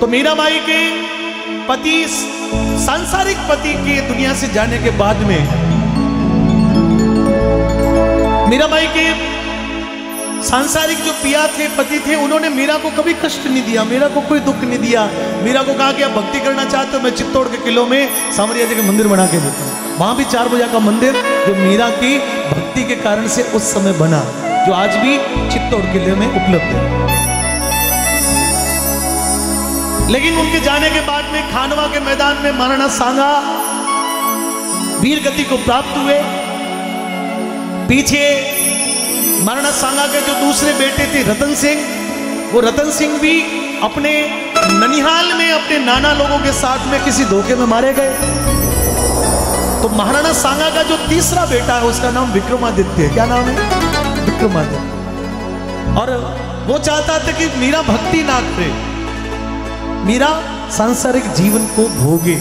तो मीराबाई के पति, सांसारिक पति के दुनिया से जाने के बाद में मीराबाई के सांसारिक जो पिया थे, पति थे, उन्होंने मीरा को कभी कष्ट नहीं दिया, मीरा को कोई दुख नहीं दिया। मीरा को कहा कि आप भक्ति करना चाहते हो, मैं चित्तौड़ के किलों में सांवरिया जी का मंदिर बना के देता हूँ। वहां भी 4 भुजा का मंदिर जो मीरा की भक्ति के कारण से उस समय बना, जो आज भी चित्तौड़ किले में उपलब्ध है। लेकिन उनके जाने के बाद में खानवा के मैदान में महाराणा सांगा वीर गति को प्राप्त हुए। पीछे महाराणा सांगा के जो दूसरे बेटे थे रतन सिंह, वो रतन सिंह भी अपने ननिहाल में अपने नाना लोगों के साथ में किसी धोखे में मारे गए। तो महाराणा सांगा का जो तीसरा बेटा है उसका नाम विक्रमादित्य है। क्या नाम है? विक्रमादित्य। और वो चाहता था कि मीरा भक्ति ना करे, मीरा सांसारिक जीवन को भोगे।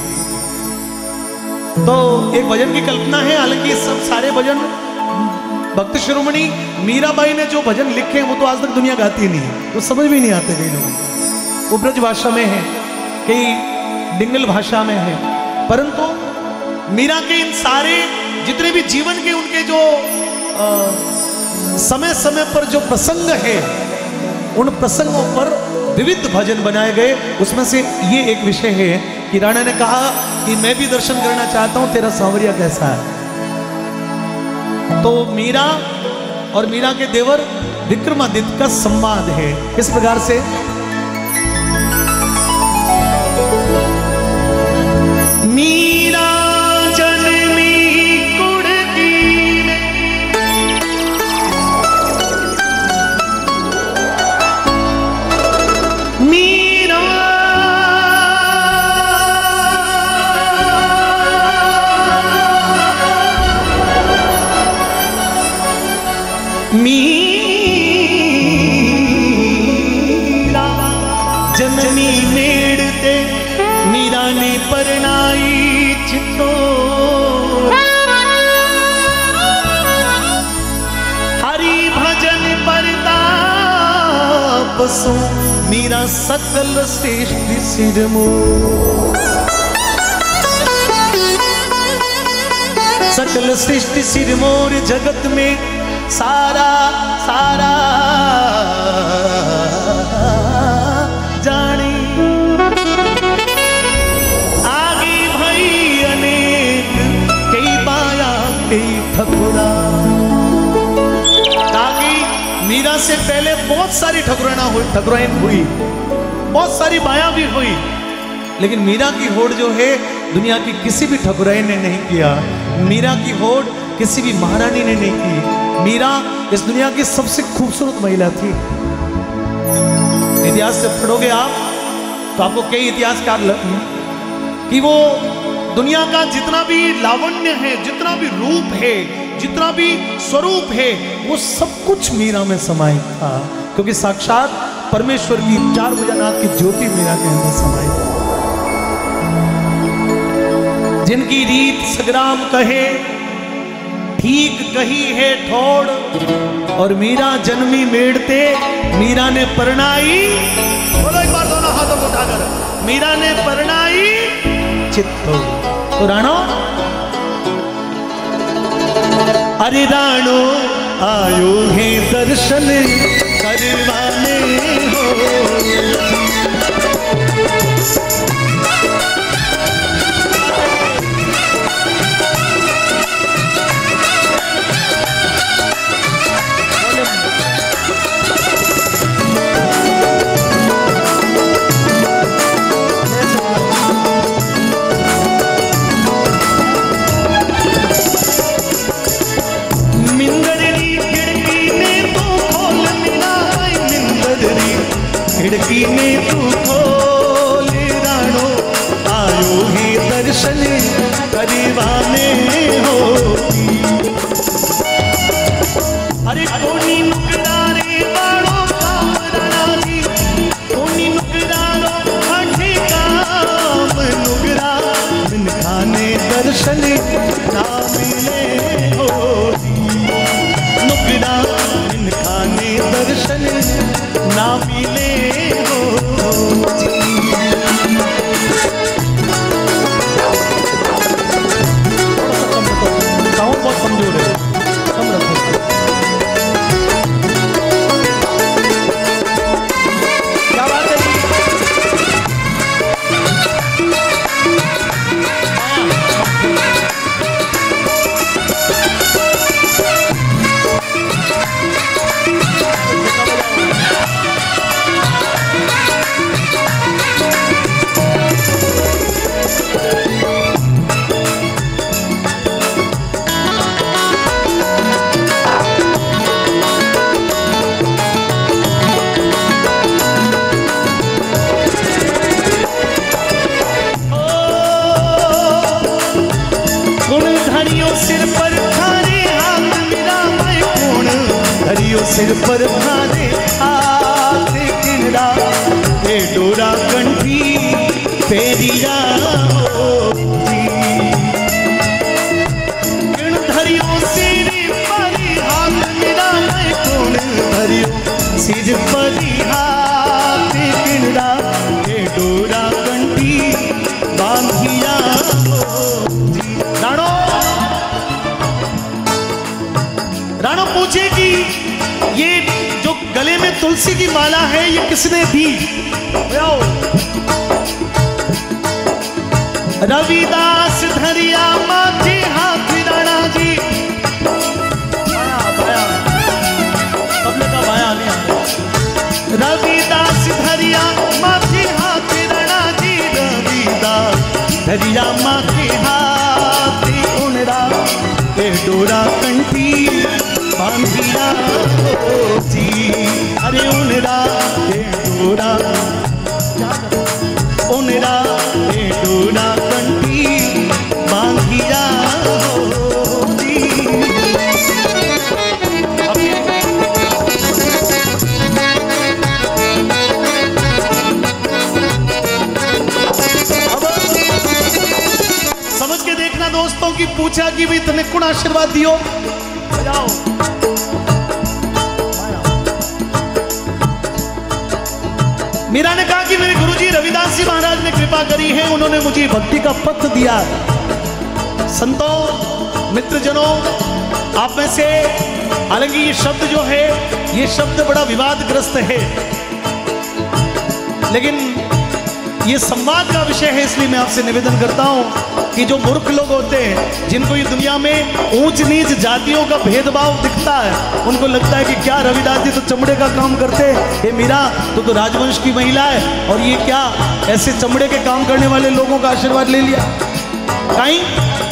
तो एक भजन की कल्पना है, हालांकि सब सारे भजन भक्त शिरोमणि मीराबाई ने जो भजन लिखे हैं वो तो आज तक दुनिया गाती नहीं है, तो समझ भी नहीं आते कई लोगों को। वो ब्रज भाषा में है, कई डिंगल भाषा में है, परंतु मीरा के इन सारे जितने भी जीवन के उनके जो समय समय पर जो प्रसंग है, उन प्रसंगों पर विविध भजन बनाए गए। उसमें से ये एक विषय है कि राणा ने कहा कि मैं भी दर्शन करना चाहता हूं, तेरा सांवरिया कैसा है। तो मीरा और मीरा के देवर विक्रमादित्य का संवाद है इस प्रकार से। मीरा जन्मी कुड़की में, मीरा मीरा जन्मी मेड़ते, मीरा ने परनाई चित्तौड़। हरि भजन परताप सो, मीरा सकल श्रेष्ठ सिरमौर। सकल सृष्टि सिरमौर, जगत में सारा सारा जानी। आगे भई अनेक कई बाया कई ठकुरा। आगे मीरा से पहले बहुत सारी ठकुराइन हुई, बहुत सारी बाया भी हुई, लेकिन मीरा की होड़ जो है दुनिया की किसी भी ठकुराइन ने नहीं किया। मीरा की होड़ किसी भी महारानी ने नहीं की। मीरा इस दुनिया की सबसे खूबसूरत महिला थी। इतिहास से पढ़ोगे आप तो आपको कई इतिहासकार कि वो दुनिया का जितना भी लावण्य है, जितना भी रूप है, जितना भी स्वरूप है, वो सब कुछ मीरा में समाहित था, क्योंकि साक्षात परमेश्वर की 4 भुजानाथ की ज्योति मीरा के अंदर समाहित थी। जिनकी रीत सग्राम कहे, ठीक कही है ठोड़, और मीरा जन्मी मेड़ते, मीरा ने परनाई। बोलो एक बार दोनों हाथों को उठाकर, मीरा ने परनाई चित्तौड़। तो राणो, अरे राणो आयो है दर्शन करवाने हो। खिड़की में तू सिर पर खाने हाथ किनरा ए डोरा कंठी पेरिया जी किन धरियो सिर परी हाथ मेरा मैं कौन धरियो सिर परी हाथ किनरा ए डोरा कंठी बांधिया जी। राणो पूछे कि ये जो गले में तुलसी की माला है ये किसने दी? रविदास धरिया माथे हाथ राणा जी रविदास धरिया माथे हाथ राणा जी रविदास धरिया माथे हाथ उनरा ए डोरा कंठी बांधिया जी अरे उनरा ए डोरा उनरा ए डोरा कंठी बांधिया जी। समझ के देखना दोस्तों की पूछा कि भाई तने कौन आशीर्वाद दियो जाओ। मीरा ने कहा कि मेरे गुरुजी रविदास जी महाराज ने कृपा करी है, उन्होंने मुझे भक्ति का पथ दिया। संतों मित्रजनों आप में से हालांकि ये शब्द जो है ये शब्द बड़ा विवादग्रस्त है, लेकिन ये संवाद का विषय है, इसलिए मैं आपसे निवेदन करता हूं कि जो मूर्ख लोग होते हैं जिनको ये दुनिया में ऊंच नीच जातियों का भेदभाव दिखता है, उनको लगता है कि क्या रविदास जी तो चमड़े का काम करते हैं, ये मीरा तो राजवंश की महिला है और ये क्या ऐसे चमड़े के काम करने वाले लोगों का आशीर्वाद ले लिया। कहीं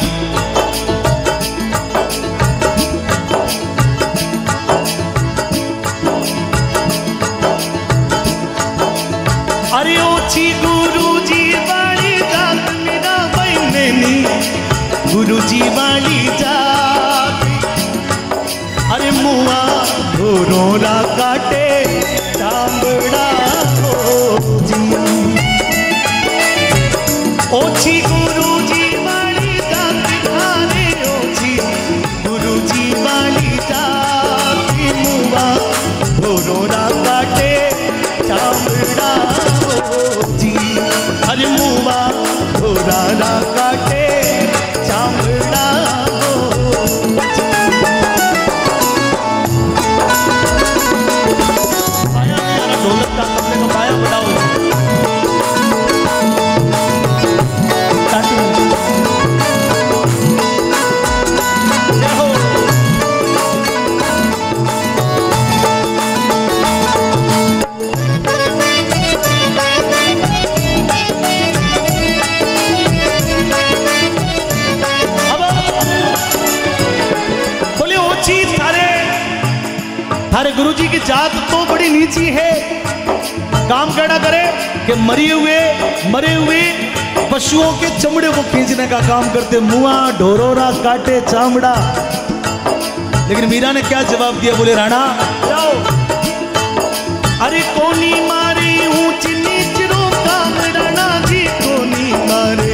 अरे ओछी गुरुजी वाली जात मेरा बहनी गुरुजी वाली जात अरे मुआ घोरोरा काटे चांबड़ा हो जी ओछी गुरुजी वाली जात थारे ओछी गुरुजी वाली जात मुआ घोरोरा काटे चांबड़ा जी अरे मुआ घोरा काटे चामड़ा ढोलक का कपड़े को पाया बढ़ाओ हमारे गुरुजी की जात तो बड़ी नीची है, काम करना करे कि मरे हुए पशुओं के चमड़े को खींचने का काम करते, मुआ ढोरोरा काटे चामड़ा। लेकिन मीरा ने क्या जवाब दिया, बोले राणा जाओ अरे कोनी मारे ऊंच नीच रो काम राणा जी कोनी मारे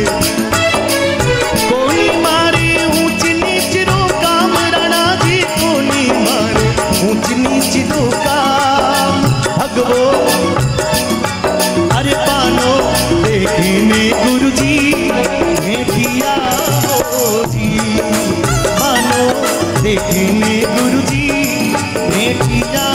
ऊंच नीच रो काम राणा जी कोनी मारे ऊंच नीच रो काम भगवो अरे पानो देखने गुरुजी भेटिया हो जी पानो देखने गुरुजी भेटिया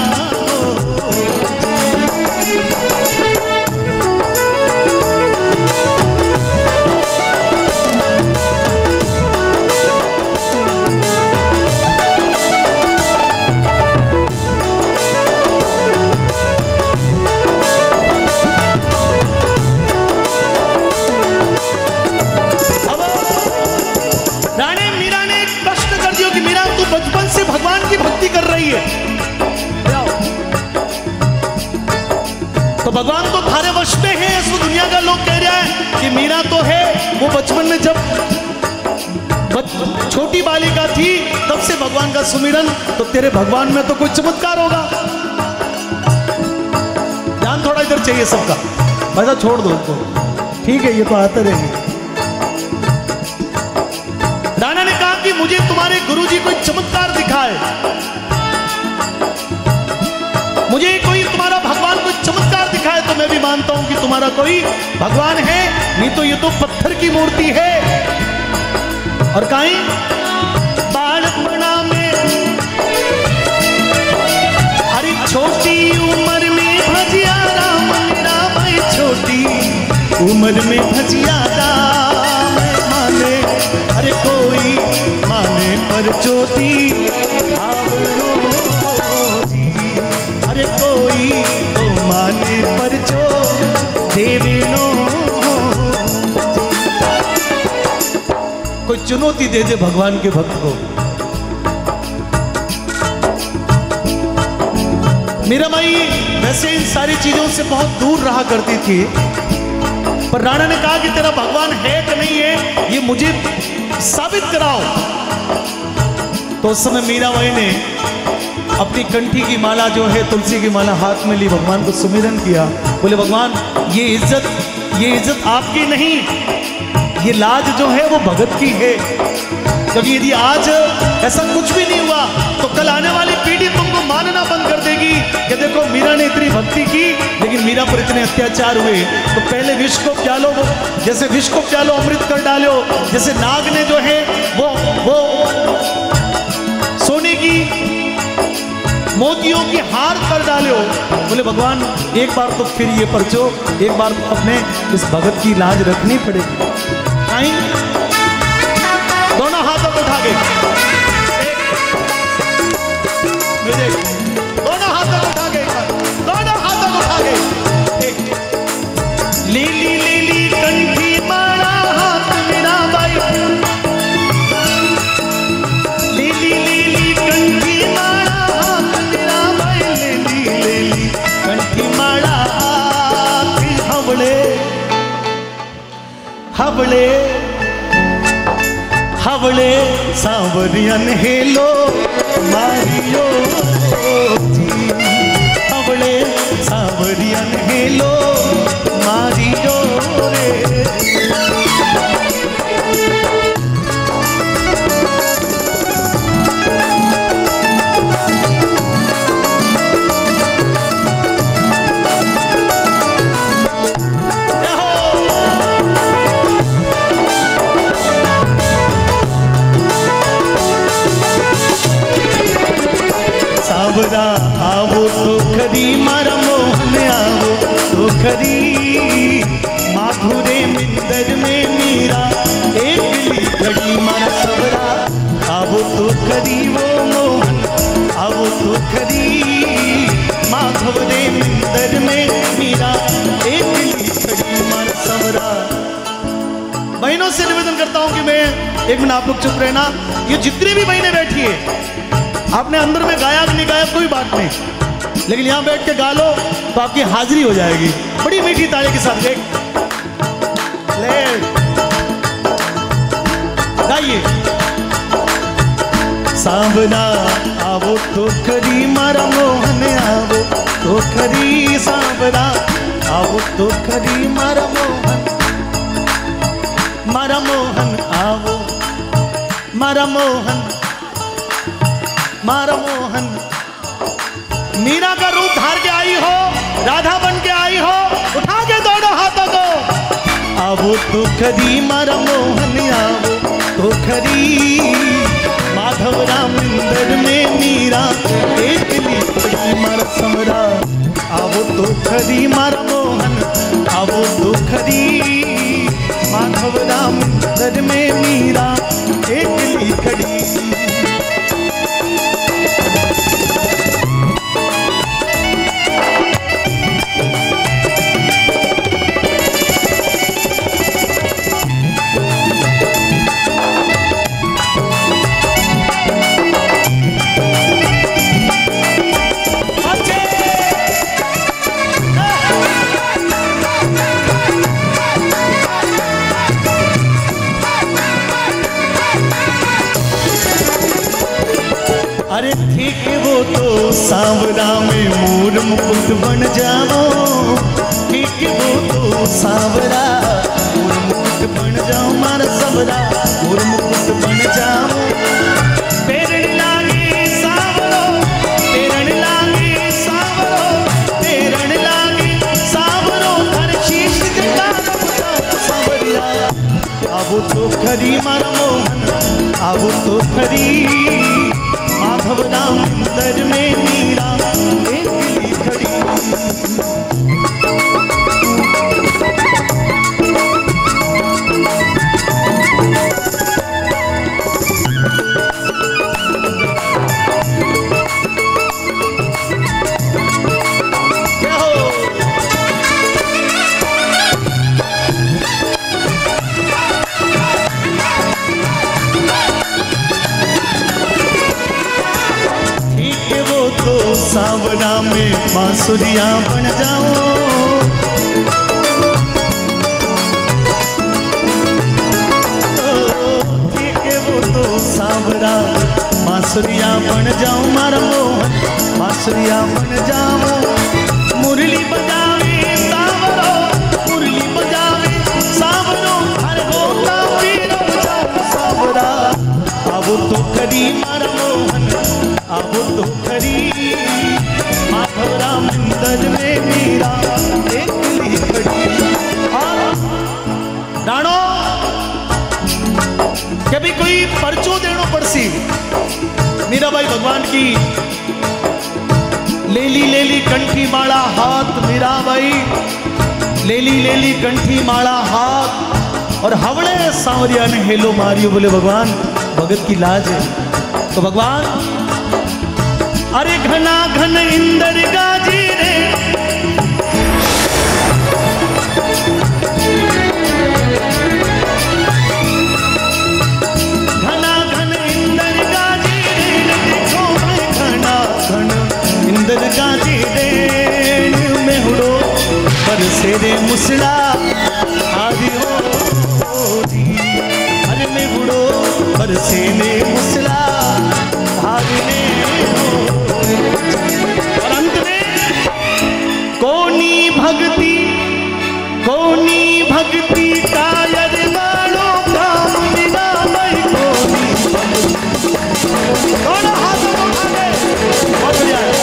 बचपन से भगवान की भक्ति कर रही है, तो भगवान तो थारे वश में है। इसको दुनिया का लोग कह रहा है कि मीरा तो है वो बचपन में जब छोटी बालिका थी तब से भगवान का का सुमिरन, तो तेरे भगवान में तो कोई चमत्कार होगा। ध्यान थोड़ा इधर चाहिए सबका, वैसा छोड़ दो उसको, ठीक है, ये तो आते रहेंगे। राणा ने कहा कि मुझे तुम्हारे गुरुजी कोई चमत्कार दिखाए, मुझे कोई तुम्हारा भगवान कोई चमत्कार दिखाए तो मैं भी मानता हूं कि तुम्हारा कोई भगवान है, नहीं तो ये तो पत्थर की मूर्ति है। और कहीं बालपना में, अरे छोटी उम्र में भजिया राम, मेरा भाई छोटी उम्र में भजिया राम माने, अरे कोई माने पर ज्योति आवरो, अरे कोई तो माने पर जो देवेनो, कोई चुनौती दे दे भगवान के भक्त को। मीराबाई वैसे इन सारी चीजों से बहुत दूर रहा करती थी, पर राणा ने कहा कि तेरा भगवान है कि नहीं है, ये मुझे साबित कराओ। तो उस समय मीराबाई ने अपनी कंठी की माला जो है, तुलसी की माला हाथ में ली, भगवान को सुमिरन किया। बोले भगवान ये इज्जत आपकी नहीं, ये लाज जो है वो भगत की है, क्योंकि यदि आज ऐसा कुछ भी नहीं हुआ तो कल आने वाली पीढ़ी तुमको मानना बंद कर देगी कि देखो मीरा ने इतनी भक्ति की, लेकिन मीरा पर इतने अत्याचार हुए। तो पहले विष को प्यालो, जैसे विष को प्यालो अमृत कर डालो, जैसे नाग ने जो है वो सोने की मोतियों की हार कर डालो। बोले भगवान एक बार तो फिर ये परचो, एक बार तो अपने इस भगत की लाज रखनी पड़ेगी। नहीं, दोनों हाथों को उठा के, दोनों हाथों को उठा के, दोनों हाथों को उठा के, लीली लीली कंठी माला हाथ मेरा भाई, लीली लीली कंठी माला हाथ मेरा भाई, लीली लीली कंठी माला हवले हवले हवले सांवरियन हेलो मारियो जी, हवले सांवरियन हेलो मारियो रे। सावरा आवो तो खरी मारा मोहन, आवो तो खरी माधुरे मिंदर में मीरा, एक घड़ी मारा सवरा, आवो तो खरी वो मोहन, आवो तो खरी माधुरे मिंदर में मीरा, एक घड़ी मारा सवरा। बहनों से निवेदन करता हूं कि मैं एक मिनट आप लोग चुप रहना। ये जितनी भी बहनें बैठी है, आपने अंदर में गाया कि नहीं गाया कोई बात नहीं, लेकिन यहां बैठ के गा लो तो आपकी हाजिरी हो जाएगी बड़ी मीठी ताली के साथ। ले गाइए। सांवरा आवो तो खरी मारा मोहन, आवो तो खरी सांवरा, आवो तो खरी मारा मोहन, मारा मोहन आवो, मारा मोहन, मारा मोहन। मीरा का रूप धार के आई हो, राधा बन के आई हो, उठा के दोनों हाथों को, आवो तो खरी मारा मोहन, आवो तो खरी माधव राम इंदर में मीरा, एक ली मारा समरा, आवो तो खरी मारा मोहन, आवो तो खरी माधव राम इंदर में मीरा, एक ली खड़ी। सांवरा में मोर मुकुट बन जाओ, ठीक वो तो सांवरा मोर मुकुट बन जाओ, मार सबरा मोर मुकुट बन जाओ। पेरण लागे सांवरो, पेरण लागे सांवरो, पेरण लागे सांवरो, हर शीश जटा सांवरिया। आबो तो खरी मार मोहन, आबो तो खरी माधव राम अंदर में मीरा एकली खड़ी। सांवरा में बांसुरिया बन जाओ, ठीक है वो तो सांवरा बांसुरिया बन जाओ, मारा मोहन बांसुरिया बन जाओ। मुरली बजावे सांवरो, मुरली बजावे सांवरो, हर गोता पीर बजाओ सांवरा। आबो तो करी मारा मोहन, आबो तो करी माधव राम अंदर में मीरा एकली खड़ी। डाणो कभी कोई परचो देनो पड़सी मीराबाई भगवान की लेली लेली कंठी माला हाथ, मीराबाई लेली लेली कंठी माला हाथ, और हवड़े सांवरिया ने हेलो मारियो, बोले भगवान भगत की लाज है। तो भगवान अरे घना घन इंदर गाजी रे, घना घन इंदर गाजी रे, देखो भाई घना घन इंदर गाजी रे, मेहुड़ो बरसे रे मुसला आदि हो दी। अरे मेहुड़ो बरसे रे मुसला आदि ने, और अंत में कोनी भक्ति, कोनी भक्ति कायर वालो काम बिना मई कोनी। दोनों हाथों को उठा दे, बहुत बढ़िया है।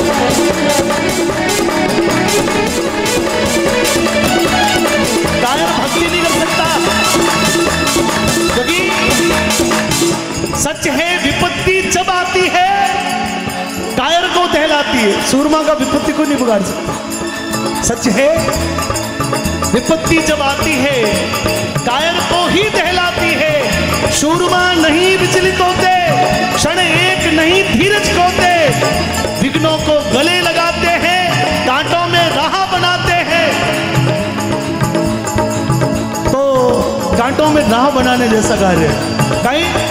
कायर भक्ति नहीं कर सकता, क्योंकि सच है विपत्ति जब आती है कायर को दहलाती है, सूरमा का विपत्ति को नहीं बिगाड़ सकता। सच है विपत्ति जब आती है कायर को ही दहलाती है। सूरमा नहीं विचलित होते, क्षण एक नहीं धीरज खोते, विघ्नों को गले लगाते हैं, कांटों में राह बनाते हैं। तो कांटों में राह बनाने जैसा कार्य है। कहीं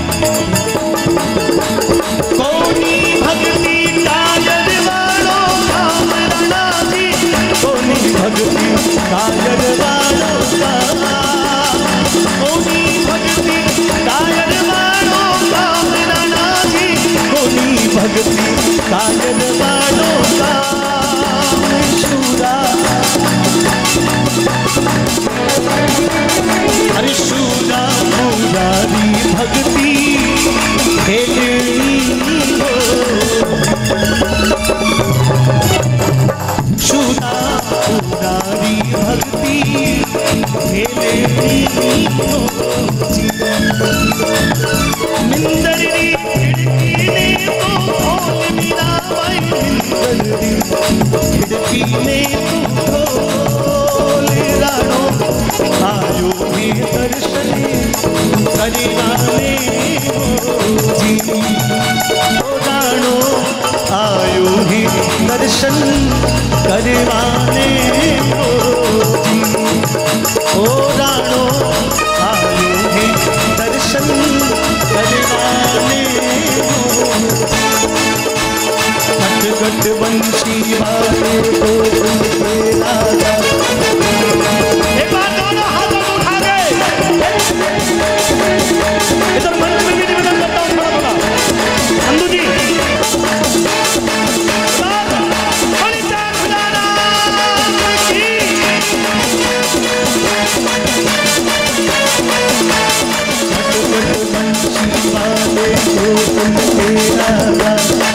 कोनी भक्ति कायर वालों काम राणा जी, कोनी भक्ति कायर वालों का, कोनी भक्ति कायर वालों काम राणा जी, कोनी भक्ति कायर वालों का। शूरा अरे शूरा मुरारी भक्ति खेलनी हो, शूरा मुरारी भक्ति खेलनी हो। निंदरी खिड़की ने तो खोल मीराबाई, निंदरी खिड़की ने तो खोल, राणो आयो भी दर्शन करिवाने जी। ओ राणो आयो ही दर्शन करवाने जी। ओ राणो आयो ही दर्शन करवाने। घट घट बंशी वाले को राजा। एक बार दोनों हाथों को उठा दे। इधर मंच में भी निवेदन करता हूँ, बड़ा बड़ा अंदू जी गोकुल के राजा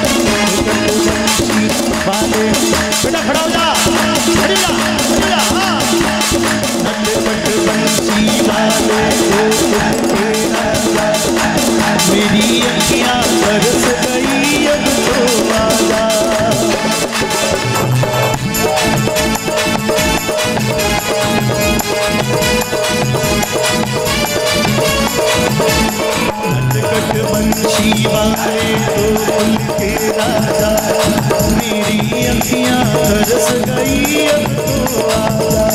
वाले। बेटा खड़ा हो जा, खड़ी जा, खड़ी जा, हाँ। नटखट बंसी वाले गोकुल के राजा, मेरी अखियां बरस गई अब तो आजा। नटखट बंसी वाले गोकुल के राजा, मेरी अखियां तरस गई अब तो आजा।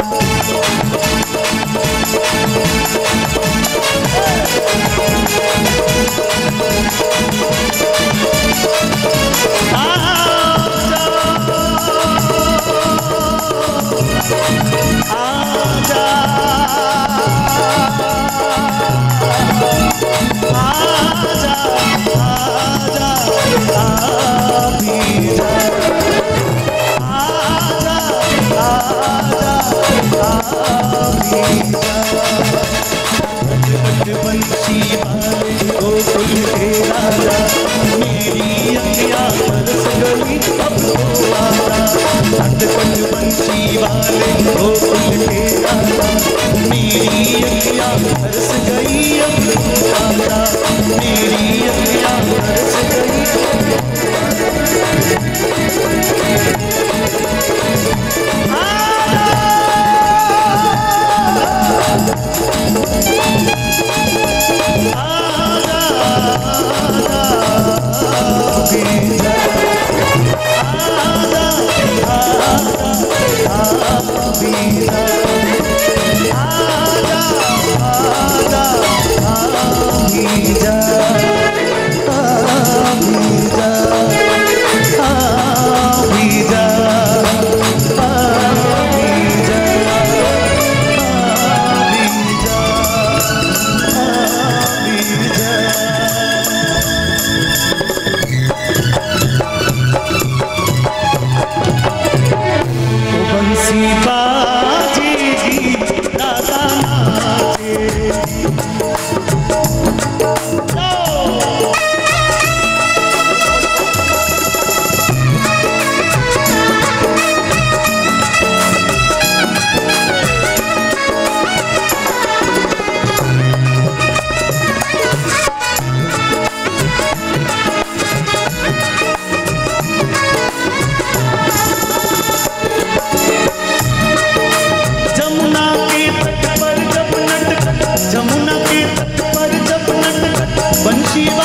बंसी वाले गोकुल के राजा, मेरी अखियां तरस गई अब तो आजा। नटखट बंसी वाले गोकुल के राजा, मेरी अखियां तरस गई अब तो आजा। मेरी अखियां तरस गई। बंसी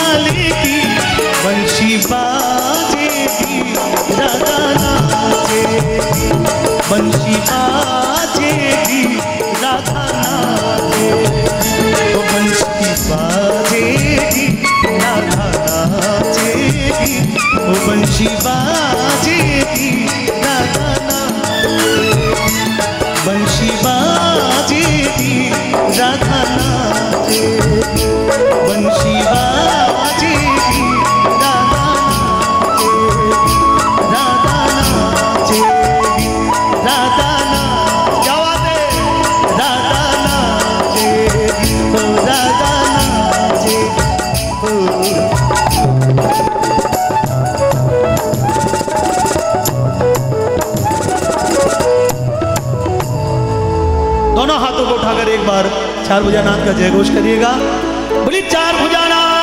बाजेगी राधा नाचेगी, बंसी बाजेगी राधा नाचेगी। तो बंसी बाजेगी राधा नाचेगी, वो बंसी बाजेगी राधा नाचेगी। बंसी बाजेगी राधा नाचेगी, बंसी बाजेगी राधा नाचेगी, राधा नाचेगी, क्या बात है, राधा नाचेगी, ओ राधा नाचेगी, दोनों हाथों को उठाकर एक बार चार भुजानाथ का जय घोष करिएगा। बोली चार भुजानाथ।